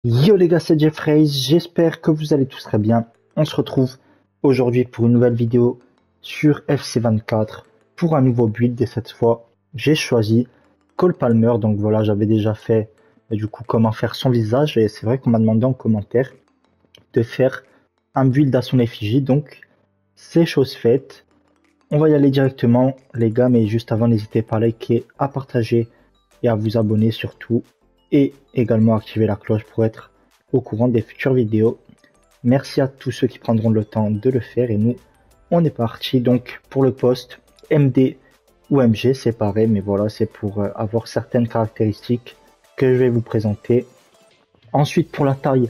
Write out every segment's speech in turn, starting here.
Yo les gars, c'est Jeffrey, j'espère que vous allez tous très bien. On se retrouve aujourd'hui pour une nouvelle vidéo sur FC24 pour un nouveau build et cette fois j'ai choisi Cole Palmer. Donc voilà, j'avais déjà fait du coup comment faire son visage et c'est vrai qu'on m'a demandé en commentaire de faire un build à son effigie, donc c'est chose faite. On va y aller directement les gars, mais juste avant n'hésitez pas à liker, à partager et à vous abonner surtout et également activer la cloche pour être au courant des futures vidéos. Merci à tous ceux qui prendront le temps de le faire et nous on est parti donc pour le poste MD ou MG, c'est pareil, mais voilà, c'est pour avoir certaines caractéristiques que je vais vous présenter. Ensuite pour la taille,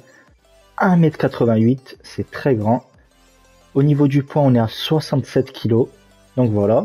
1m88, c'est très grand. Au niveau du poids, on est à 67 kg. Donc voilà.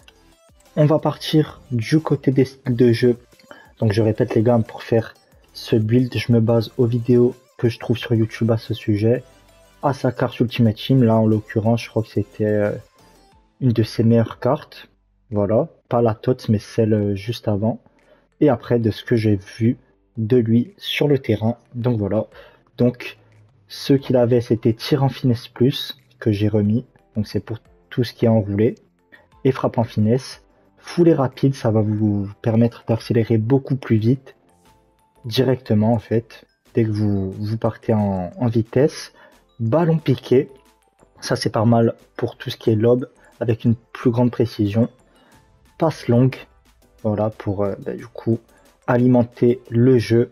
On va partir du côté des styles de jeu. Donc je répète les gars, pour faire ce build, je me base aux vidéos que je trouve sur YouTube à ce sujet. À sa carte Ultimate Team, là en l'occurrence, je crois que c'était une de ses meilleures cartes. Voilà, pas la TOTS, mais celle juste avant. Et après, de ce que j'ai vu de lui sur le terrain. Donc voilà. Donc, ce qu'il avait, c'était tir en finesse plus, que j'ai remis. Donc c'est pour tout ce qui est enroulé. Et frappe en finesse. Foulée rapide, ça va vous permettre d'accélérer beaucoup plus vite. Directement en fait. Dès que vous partez en vitesse. Ballon piqué. Ça c'est pas mal pour tout ce qui est lob. Avec une plus grande précision. Passe longue. Voilà pour du coup alimenter le jeu.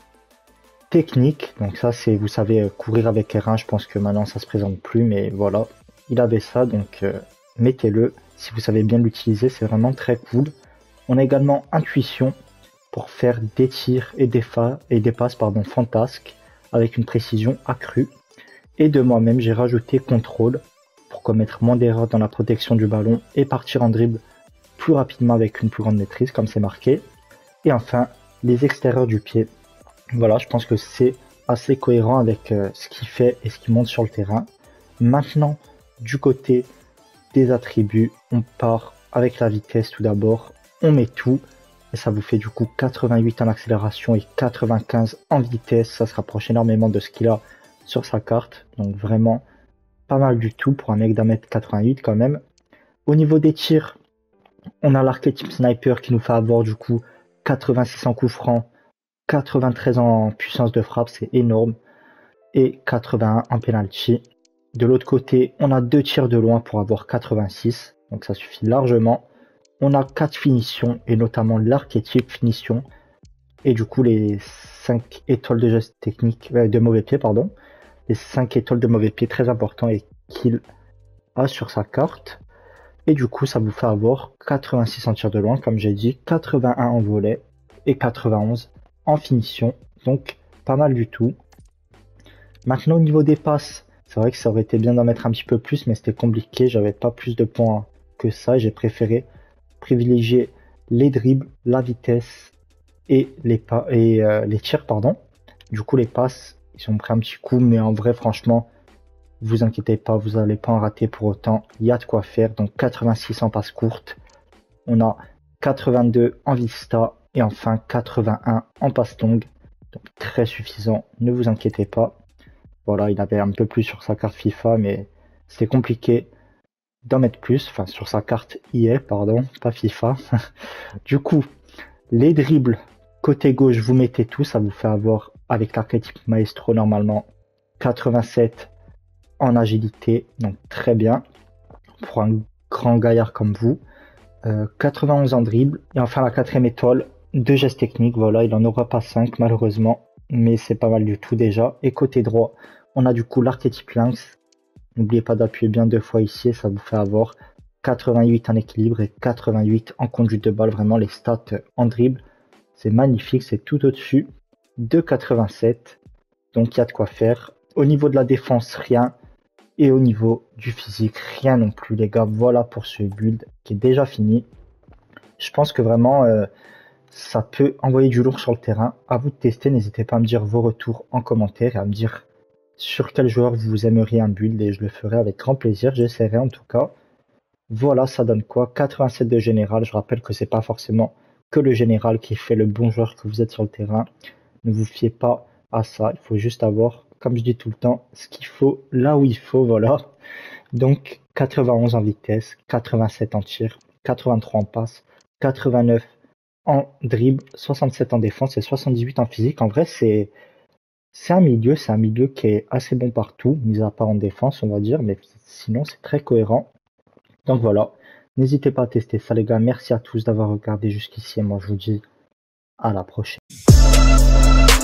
Technique, donc ça c'est, vous savez, courir avec R1, je pense que maintenant ça se présente plus, mais voilà, il avait ça, donc mettez-le, si vous savez bien l'utiliser, c'est vraiment très cool. On a également intuition pour faire des tirs et des passes fantasques avec une précision accrue. Et de moi-même, j'ai rajouté contrôle pour commettre moins d'erreurs dans la protection du ballon et partir en dribble plus rapidement avec une plus grande maîtrise, comme c'est marqué. Et enfin, les extérieurs du pied. Voilà, je pense que c'est assez cohérent avec ce qu'il fait et ce qu'il montre sur le terrain. Maintenant, du côté des attributs, on part avec la vitesse tout d'abord. On met tout et ça vous fait du coup 88 en accélération et 95 en vitesse. Ça se rapproche énormément de ce qu'il a sur sa carte. Donc vraiment pas mal du tout pour un mec d'un mètre 88 quand même. Au niveau des tirs, on a l'archétype sniper qui nous fait avoir du coup 86 en coup franc, 93 en puissance de frappe, c'est énorme, et 81 en penalty. De l'autre côté, on a 2 tirs de loin pour avoir 86, donc ça suffit largement. On a 4 finitions, et notamment l'archétype finition, et du coup les 5 étoiles de geste technique, de mauvais pied, pardon. Les 5 étoiles de mauvais pied, très important, et qu'il a sur sa carte. Et du coup, ça vous fait avoir 86 en tir de loin, comme j'ai dit, 81 en volet, et 91 en finition, donc pas mal du tout. Maintenant au niveau des passes, c'est vrai que ça aurait été bien d'en mettre un petit peu plus, mais c'était compliqué, j'avais pas plus de points que ça, j'ai préféré privilégier les dribbles, la vitesse et les tirs, pardon. Du coup les passes, ils ont pris un petit coup, mais en vrai franchement, vous inquiétez pas, vous n'allez pas en rater pour autant, il y a de quoi faire. Donc 86 en passe courte, on a 82 en vista, et enfin 81 en passe longue, donc très suffisant, ne vous inquiétez pas. Voilà, il avait un peu plus sur sa carte FIFA, mais c'était compliqué d'en mettre plus, enfin sur sa carte EA, pardon, pas FIFA. Du coup, les dribbles, côté gauche, vous mettez tout, ça vous fait avoir, avec l'archétype Maestro, normalement 87 en agilité, donc très bien, pour un grand gaillard comme vous. 91 en dribble, et enfin la quatrième étoile, 2 gestes techniques, voilà, il en aura pas 5 malheureusement, mais c'est pas mal du tout déjà. Et côté droit, on a du coup l'archétype lynx, n'oubliez pas d'appuyer bien 2 fois ici, et ça vous fait avoir 88 en équilibre et 88 en conduite de balle, vraiment les stats en dribble, c'est magnifique, c'est tout au-dessus de 87, donc il y a de quoi faire. Au niveau de la défense, rien. Et au niveau du physique, rien non plus les gars. Voilà pour ce build qui est déjà fini. Je pense que vraiment ça peut envoyer du lourd sur le terrain. À vous de tester, n'hésitez pas à me dire vos retours en commentaire et à me dire sur quel joueur vous aimeriez un build et je le ferai avec grand plaisir, j'essaierai en tout cas. Voilà, ça donne quoi? 87 de général, je rappelle que c'est pas forcément que le général qui fait le bon joueur que vous êtes sur le terrain. Ne vous fiez pas à ça. Il faut juste avoir, comme je dis tout le temps, ce qu'il faut là où il faut, voilà. Donc 91 en vitesse, 87 en tir, 83 en passe, 89 en dribble, 67 en défense et 78 en physique. En vrai, c'est un milieu qui est assez bon partout, mis à part en défense, on va dire, mais sinon c'est très cohérent. Donc voilà, n'hésitez pas à tester ça les gars. Merci à tous d'avoir regardé jusqu'ici et moi je vous dis à la prochaine.